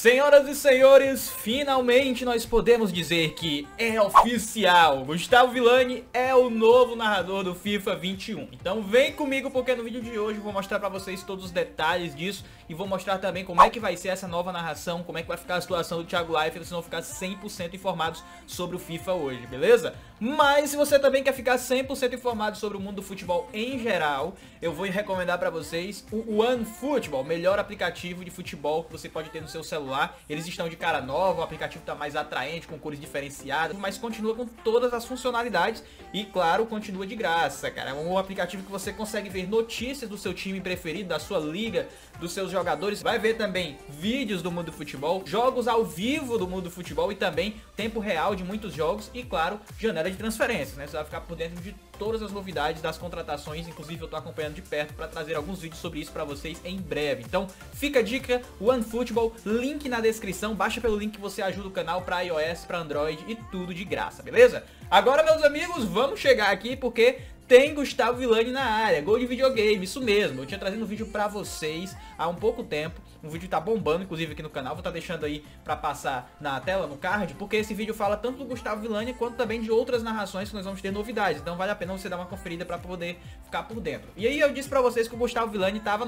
Senhoras e senhores, finalmente nós podemos dizer que é oficial. Gustavo Villani é o novo narrador do FIFA 21. Então vem comigo porque no vídeo de hoje eu vou mostrar pra vocês todos os detalhes disso e vou mostrar também como é que vai ser essa nova narração, como é que vai ficar a situação do Thiago Leifert, vocês vão ficar 100% informados sobre o FIFA hoje, beleza? Mas se você também quer ficar 100% informado sobre o mundo do futebol em geral, eu vou recomendar pra vocês o OneFootball, melhor aplicativo de futebol que você pode ter no seu celular. Eles estão de cara nova, o aplicativo tá mais atraente, com cores diferenciadas, mas continua com todas as funcionalidades e, claro, continua de graça, cara. É um aplicativo que você consegue ver notícias do seu time preferido, da sua liga, dos seus jogadores. Vai ver também vídeos do mundo do futebol, jogos ao vivo do mundo do futebol e também tempo real de muitos jogos e, claro, janela de transferências, né? Você vai ficar por dentro de todas as novidades das contratações, inclusive eu tô acompanhando de perto para trazer alguns vídeos sobre isso para vocês em breve. Então, fica a dica, OneFootball, link na descrição, baixa pelo link que você ajuda o canal para iOS, para Android e tudo de graça, beleza? Agora, meus amigos, vamos chegar aqui porque tem Gustavo Villani na área, gol de videogame, isso mesmo. Eu tinha trazido um vídeo pra vocês há um pouco tempo, um vídeo que tá bombando, inclusive aqui no canal, vou estar deixando aí pra passar na tela, no card, porque esse vídeo fala tanto do Gustavo Villani quanto também de outras narrações que nós vamos ter novidades, então vale a pena você dar uma conferida pra poder ficar por dentro. E aí eu disse pra vocês que o Gustavo Villani tava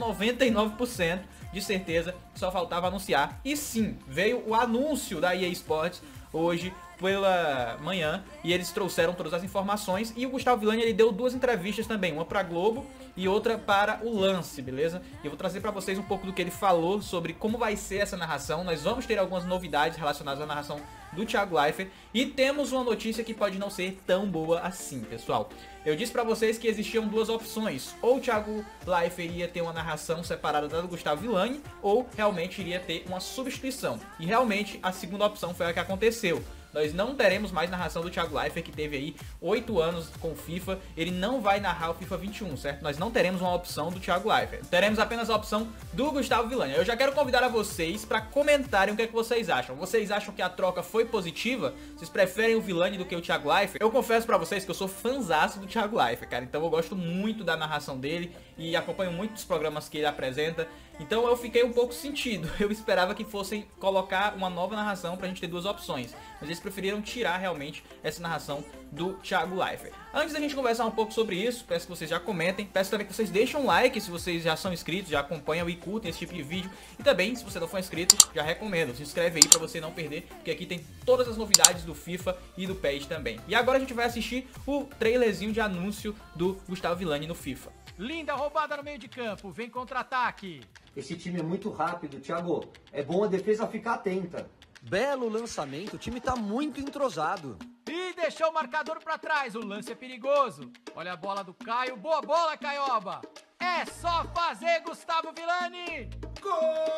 99% de certeza, só faltava anunciar, e sim, veio o anúncio da EA Sports hoje pela manhã e eles trouxeram todas as informações e o Gustavo Villani ele deu duas entrevistas também, uma pra Globo e outra para o Lance, beleza? E eu vou trazer pra vocês um pouco do que ele falou sobre como vai ser essa narração. Nós vamos ter algumas novidades relacionadas à narração do Thiago Leifert e temos uma notícia que pode não ser tão boa assim, pessoal. Eu disse pra vocês que existiam duas opções, ou o Thiago Leifert iria ter uma narração separada da do Gustavo Villani, ou realmente iria ter uma substituição. E realmente a segunda opção foi a que aconteceu. Nós não teremos mais narração do Thiago Leifert, que teve aí 8 anos com o FIFA. Ele não vai narrar o FIFA 21, certo? Nós não teremos uma opção do Thiago Leifert. Teremos apenas a opção do Gustavo Villani. Eu já quero convidar a vocês para comentarem o que é que vocês acham. Vocês acham que a troca foi positiva? Vocês preferem o Villani do que o Thiago Leifert? Eu confesso para vocês que eu sou fãzaço do Thiago Leifert, cara. Então eu gosto muito da narração dele e acompanho muitos programas que ele apresenta. Então eu fiquei um pouco sentido. Eu esperava que fossem colocar uma nova narração pra gente ter duas opções, mas eles preferiram tirar realmente essa narração do Thiago Leifert. Antes da gente conversar um pouco sobre isso, peço que vocês já comentem, peço também que vocês deixem um like se vocês já são inscritos, já acompanham e curtem esse tipo de vídeo. E também, se você não for inscrito, já recomendo, se inscreve aí pra você não perder, porque aqui tem todas as novidades do FIFA e do PES também. E agora a gente vai assistir o trailerzinho de anúncio do Gustavo Villani no FIFA. Linda roubada no meio de campo, vem contra-ataque. Esse time é muito rápido, Thiago. É bom a defesa ficar atenta. Belo lançamento, o time tá muito entrosado. E deixou o marcador pra trás, o lance é perigoso. Olha a bola do Caio, boa bola, Caioba. É só fazer, Gustavo Villani. Gol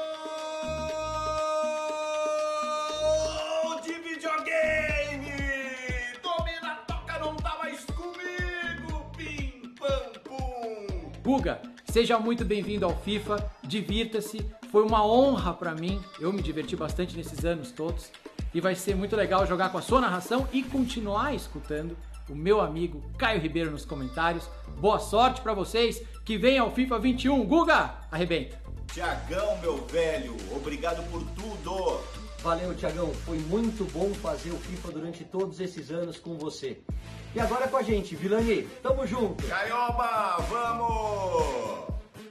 de videogame! Domina, toca, não tá mais comigo! Pim, pam, pum! Guga, seja muito bem-vindo ao FIFA, divirta-se. Foi uma honra pra mim, eu me diverti bastante nesses anos todos. E vai ser muito legal jogar com a sua narração e continuar escutando o meu amigo Caio Ribeiro nos comentários. Boa sorte pra vocês que venham ao FIFA 21. Guga, arrebenta! Thiagão, meu velho, obrigado por tudo! Valeu, Thiagão. Foi muito bom fazer o FIFA durante todos esses anos com você. E agora com a gente, Villani. Tamo junto. Caioba, vamos!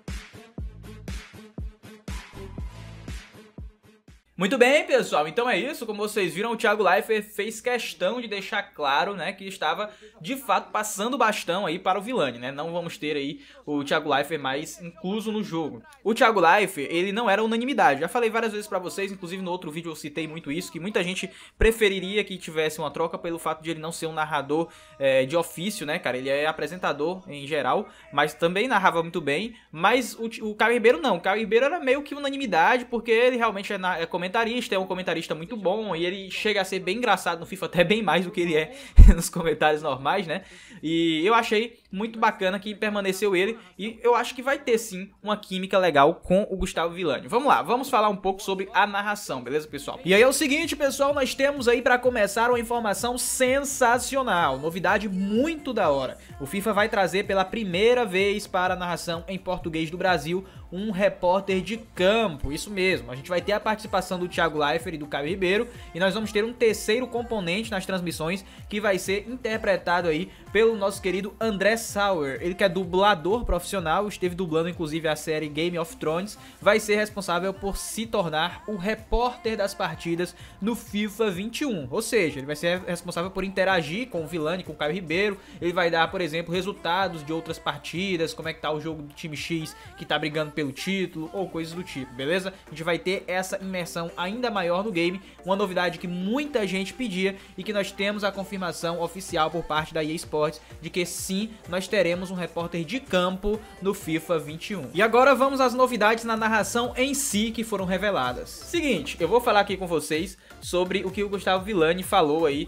Muito bem, pessoal, então é isso, como vocês viram, o Thiago Leifert fez questão de deixar claro, né, que estava, de fato, passando o bastão aí para o Villani, né, não vamos ter aí o Thiago Leifert mais incluso no jogo. O Thiago Leifert, ele não era unanimidade, já falei várias vezes pra vocês, inclusive no outro vídeo eu citei muito isso, que muita gente preferiria que tivesse uma troca pelo fato de ele não ser um narrador de ofício, né, cara, ele é apresentador em geral, mas também narrava muito bem, mas o Caio Ribeiro não, o Caio Ribeiro era meio que unanimidade, porque ele realmente é comentarista, é um comentarista muito bom e ele chega a ser bem engraçado no FIFA, até bem mais do que ele é nos comentários normais, né? E eu achei muito bacana que permaneceu ele, e eu acho que vai ter sim uma química legal com o Gustavo Villani. Vamos lá, vamos falar um pouco sobre a narração, beleza, pessoal? E aí é o seguinte, pessoal, nós temos aí pra começar uma informação sensacional, novidade muito da hora. O FIFA vai trazer pela primeira vez para a narração em português do Brasil um repórter de campo, isso mesmo. A gente vai ter a participação do Thiago Leifert e do Caio Ribeiro, e nós vamos ter um terceiro componente nas transmissões que vai ser interpretado aí pelo nosso querido André Sauer. Ele que é dublador profissional, esteve dublando inclusive a série Game of Thrones, vai ser responsável por se tornar o repórter das partidas no FIFA 21. Ou seja, ele vai ser responsável por interagir com o Villani, com o Caio Ribeiro. Ele vai dar, por exemplo, resultados de outras partidas, como é que tá o jogo do time X que tá brigando pelo título ou coisas do tipo, beleza? A gente vai ter essa imersão ainda maior no game, uma novidade que muita gente pedia e que nós temos a confirmação oficial por parte da EA Sports de que sim, nós teremos um repórter de campo no FIFA 21. E agora vamos às novidades na narração em si que foram reveladas. Seguinte, eu vou falar aqui com vocês sobre o que o Gustavo Villani falou aí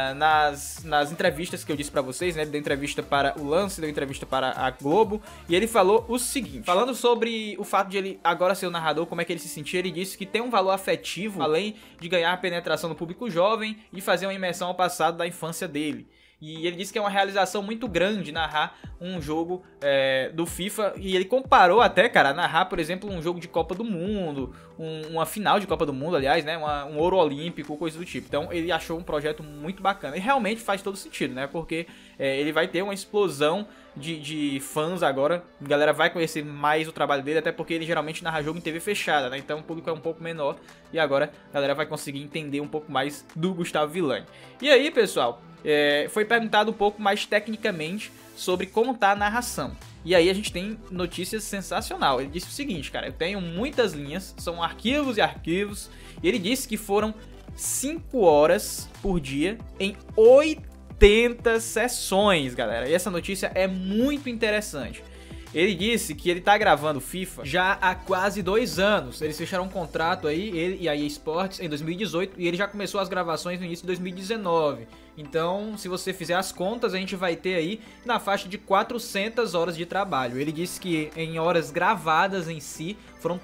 nas entrevistas que eu disse pra vocês, né? Ele deu entrevista para o Lance, deu entrevista para a Globo, e ele falou o seguinte, falando sobre o fato de ele agora ser o narrador, como é que ele se sentia. Ele disse que tem um valor afetivo, além de ganhar penetração no público jovem e fazer uma imersão ao passado da infância dele. E ele disse que é uma realização muito grande narrar um jogo do FIFA. E ele comparou até, cara, narrar, por exemplo, um jogo de Copa do Mundo, uma final de Copa do Mundo, aliás, né, um ouro olímpico, coisa do tipo. Então ele achou um projeto muito bacana. E realmente faz todo sentido, né, porque ele vai ter uma explosão de fãs agora. A galera vai conhecer mais o trabalho dele, até porque ele geralmente narra jogo em TV fechada, né, então o público é um pouco menor. E agora a galera vai conseguir entender um pouco mais do Gustavo Villani. E aí, pessoal, foi perguntado um pouco mais tecnicamente sobre como tá a narração. E aí a gente tem notícias sensacionais. Ele disse o seguinte, cara, eu tenho muitas linhas, são arquivos e arquivos. E ele disse que foram 5 horas por dia em 80 sessões, galera. E essa notícia é muito interessante. Ele disse que ele tá gravando FIFA já há quase 2 anos. Eles fecharam um contrato aí, ele e a EA Sports, em 2018. E ele já começou as gravações no início de 2019. Então, se você fizer as contas, a gente vai ter aí na faixa de 400 horas de trabalho. Ele disse que em horas gravadas em si, foram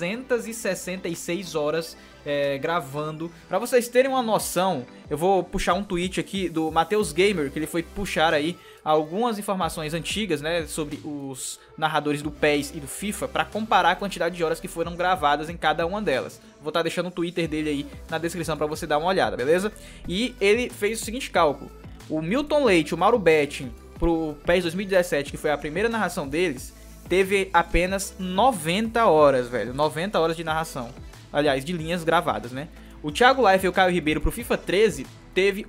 366 horas gravando. Pra vocês terem uma noção, eu vou puxar um tweet aqui do Matheus Gamer, que ele foi puxar aí algumas informações antigas, né, sobre os narradores do PES e do FIFA, para comparar a quantidade de horas que foram gravadas em cada uma delas. Vou estar deixando o Twitter dele aí na descrição para você dar uma olhada, beleza? E ele fez o seguinte cálculo: o Milton Leite, o Mauro Betting, pro PES 2017, que foi a primeira narração deles, teve apenas 90 horas, velho, 90 horas de narração, aliás, de linhas gravadas, né? O Thiago Leifert e o Caio Ribeiro pro FIFA 13 teve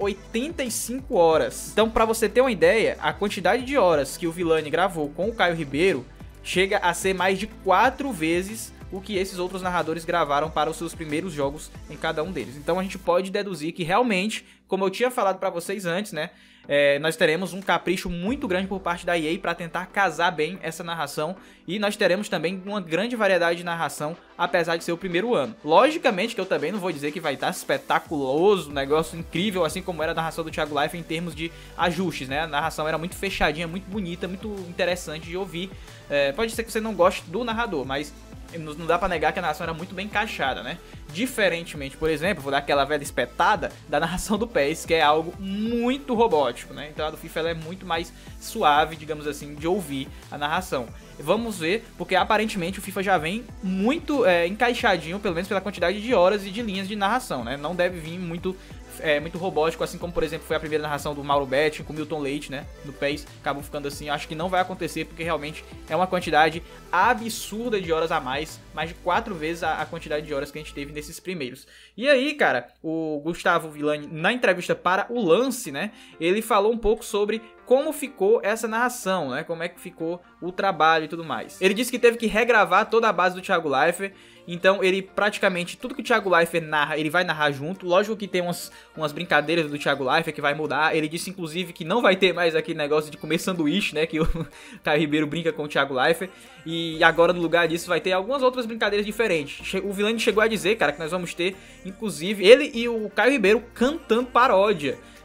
85 horas. Então, pra você ter uma ideia, a quantidade de horas que o Villani gravou com o Caio Ribeiro chega a ser mais de 4 vezes o que esses outros narradores gravaram para os seus primeiros jogos em cada um deles. Então a gente pode deduzir que realmente, como eu tinha falado pra vocês antes, né, nós teremos um capricho muito grande por parte da EA para tentar casar bem essa narração, e nós teremos também uma grande variedade de narração, apesar de ser o primeiro ano. Logicamente que eu também não vou dizer que vai estar espetaculoso, um negócio incrível, assim como era a narração do Thiago Leifert em termos de ajustes, né? A narração era muito fechadinha, muito bonita, muito interessante de ouvir. Pode ser que você não goste do narrador, mas não dá pra negar que a narração era muito bem encaixada, né? Diferentemente, por exemplo, vou dar aquela velha espetada da narração do PES, que é algo muito robótico, né? Então a do FIFA ela é muito mais suave, digamos assim, de ouvir a narração. Vamos ver, porque aparentemente o FIFA já vem muito encaixadinho, pelo menos pela quantidade de horas e de linhas de narração, né? Não deve vir muito robótico, assim como, por exemplo, foi a primeira narração do Mauro Betting com o Milton Leite, né, do PES, acabou ficando assim. Acho que não vai acontecer, porque realmente é uma quantidade absurda de horas a mais de 4 vezes a quantidade de horas que a gente teve nesses primeiros. E aí, cara, o Gustavo Villani, na entrevista para o Lance, né, ele falou um pouco sobre como ficou essa narração, né, como é que ficou o trabalho e tudo mais. Ele disse que teve que regravar toda a base do Thiago Leifert. Então ele praticamente, tudo que o Thiago Leifert narra, ele vai narrar junto. Lógico que tem umas brincadeiras do Thiago Leifert que vai mudar. Ele disse inclusive que não vai ter mais aquele negócio de comer sanduíche, né, que o Caio Ribeiro brinca com o Thiago Leifert. E agora no lugar disso vai ter algumas outras brincadeiras diferentes. O Villani chegou a dizer, cara, que nós vamos ter inclusive ele e o Caio Ribeiro cantando paródia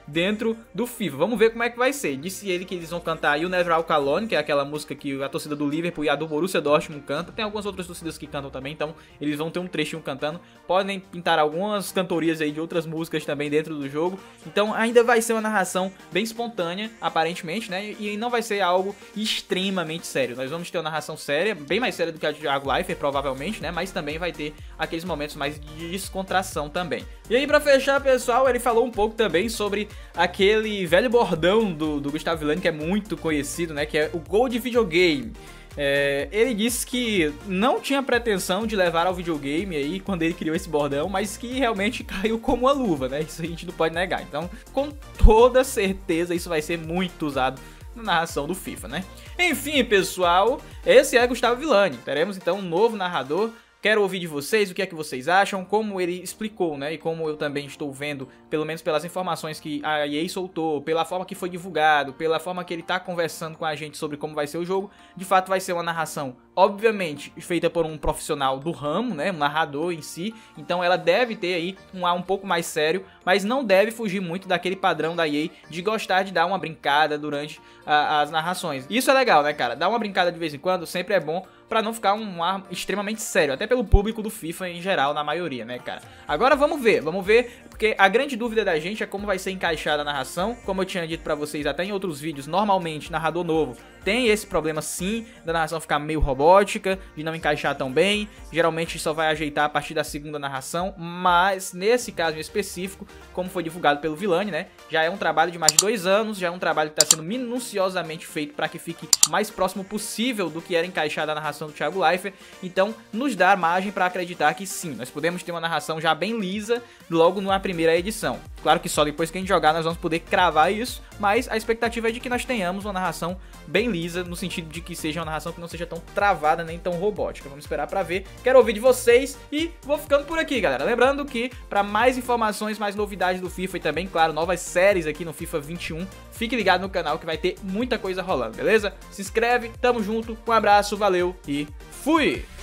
dentro do FIFA. Vamos ver como é que vai ser. Disse ele que eles vão cantar You Never Walk Alone, que é aquela música que a torcida do Liverpool e a do Borussia Dortmund canta. Tem algumas outras torcidas que cantam também, então eles vão ter um trechinho cantando. Podem pintar algumas cantorias aí de outras músicas também dentro do jogo. Então ainda vai ser uma narração bem espontânea, aparentemente, né? E não vai ser algo extremamente sério. Nós vamos ter uma narração séria, bem mais séria do que a de Thiago Leifert, provavelmente, né? Mas também vai ter aqueles momentos mais de descontração também. E aí, pra fechar, pessoal, ele falou um pouco também sobre aquele velho bordão do Gustavo Villani, que é muito conhecido, né? Que é o gol de videogame. Ele disse que não tinha pretensão de levar ao videogame aí quando ele criou esse bordão, mas que realmente caiu como uma luva, né? Isso a gente não pode negar. Então, com toda certeza, isso vai ser muito usado na narração do FIFA, né? Enfim, pessoal, esse é Gustavo Villani. Teremos então um novo narrador. Quero ouvir de vocês o que é que vocês acham, como ele explicou, né? E como eu também estou vendo, pelo menos pelas informações que a EA soltou, pela forma que foi divulgado, pela forma que ele tá conversando com a gente sobre como vai ser o jogo. De fato vai ser uma narração, obviamente, feita por um profissional do ramo, né? Um narrador em si. Então ela deve ter aí um ar um pouco mais sério, mas não deve fugir muito daquele padrão da EA de gostar de dar uma brincada durante as narrações. Isso é legal, né, cara? Dar uma brincada de vez em quando sempre é bom, pra não ficar um ar extremamente sério, até pelo público do FIFA em geral, na maioria, né, cara? Agora vamos ver, porque a grande dúvida da gente é como vai ser encaixada a narração. Como eu tinha dito pra vocês até em outros vídeos, normalmente, narrador novo tem esse problema sim, da narração ficar meio robótica, de não encaixar tão bem, geralmente só vai ajeitar a partir da segunda narração, mas nesse caso em específico, como foi divulgado pelo Villani, né, já é um trabalho de mais de 2 anos, já é um trabalho que está sendo minuciosamente feito para que fique mais próximo possível do que era encaixada a narração do Thiago Leifert, então nos dá margem para acreditar que sim, nós podemos ter uma narração já bem lisa logo na primeira edição. Claro que só depois que a gente jogar nós vamos poder cravar isso, mas a expectativa é de que nós tenhamos uma narração bem lisa, no sentido de que seja uma narração que não seja tão travada nem tão robótica. Vamos esperar pra ver. Quero ouvir de vocês e vou ficando por aqui, galera. Lembrando que pra mais informações, mais novidades do FIFA e também, claro, novas séries aqui no FIFA 21, fique ligado no canal que vai ter muita coisa rolando, beleza? Se inscreve, tamo junto, um abraço, valeu e fui!